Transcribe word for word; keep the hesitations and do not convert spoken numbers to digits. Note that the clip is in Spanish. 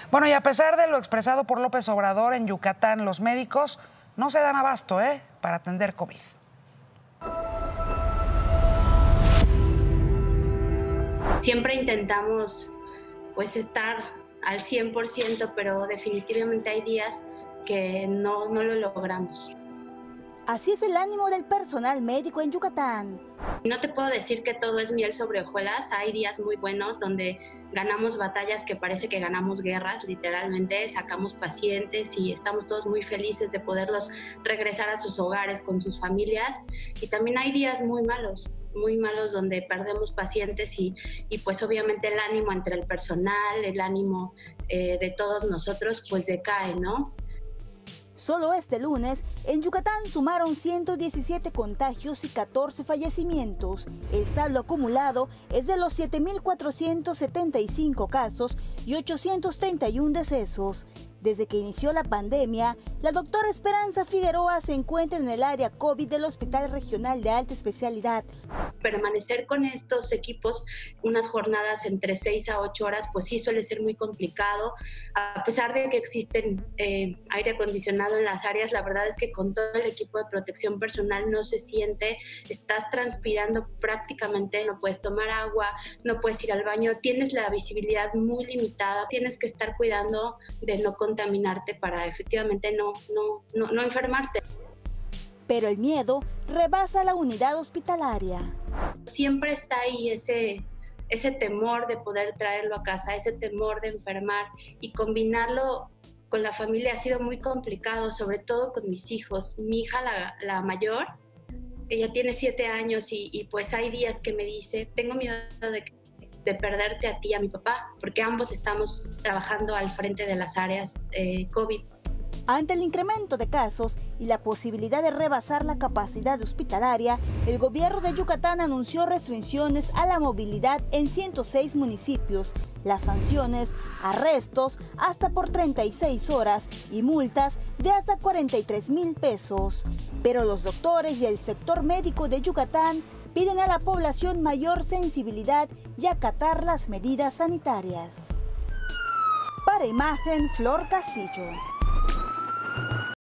Bueno, y a pesar de lo expresado por López Obrador, en Yucatán los médicos no se dan abasto ¿eh? para atender COVID. Siempre intentamos pues estar al cien por ciento, pero definitivamente hay días que no, no lo logramos. Así es el ánimo del personal médico en Yucatán. No te puedo decir que todo es miel sobre hojuelas. Hay días muy buenos donde ganamos batallas que parece que ganamos guerras, literalmente. Sacamos pacientes y estamos todos muy felices de poderlos regresar a sus hogares con sus familias. Y también hay días muy malos, muy malos donde perdemos pacientes y, y pues obviamente el ánimo entre el personal, el ánimo eh, de todos nosotros pues decae, ¿no? Solo este lunes, en Yucatán sumaron ciento diecisiete contagios y catorce fallecimientos. El saldo acumulado es de los siete mil cuatrocientos setenta y cinco casos y ochocientos treinta y uno decesos. Desde que inició la pandemia, la doctora Esperanza Figueroa se encuentra en el área COVID del Hospital Regional de Alta Especialidad. Permanecer con estos equipos unas jornadas entre seis a ocho horas, pues sí suele ser muy complicado. A pesar de que existen eh, aire acondicionado en las áreas, la verdad es que con todo el equipo de protección personal no se siente, estás transpirando prácticamente, no puedes tomar agua, no puedes ir al baño, tienes la visibilidad muy limitada, tienes que estar cuidando de no contaminarte para efectivamente no, no, no, no enfermarte. Pero el miedo rebasa la unidad hospitalaria. Siempre está ahí ese, ese temor de poder traerlo a casa, ese temor de enfermar, y combinarlo con la familia ha sido muy complicado, sobre todo con mis hijos. Mi hija, la, la mayor, ella tiene siete años y, y pues hay días que me dice, tengo miedo de, de perderte a ti y a mi papá, porque ambos estamos trabajando al frente de las áreas eh, COVID. Ante el incremento de casos y la posibilidad de rebasar la capacidad hospitalaria, el gobierno de Yucatán anunció restricciones a la movilidad en ciento seis municipios. Las sanciones, arrestos hasta por treinta y seis horas y multas de hasta cuarenta y tres mil pesos. Pero los doctores y el sector médico de Yucatán piden a la población mayor sensibilidad y acatar las medidas sanitarias. Para Imagen, Flor Castillo.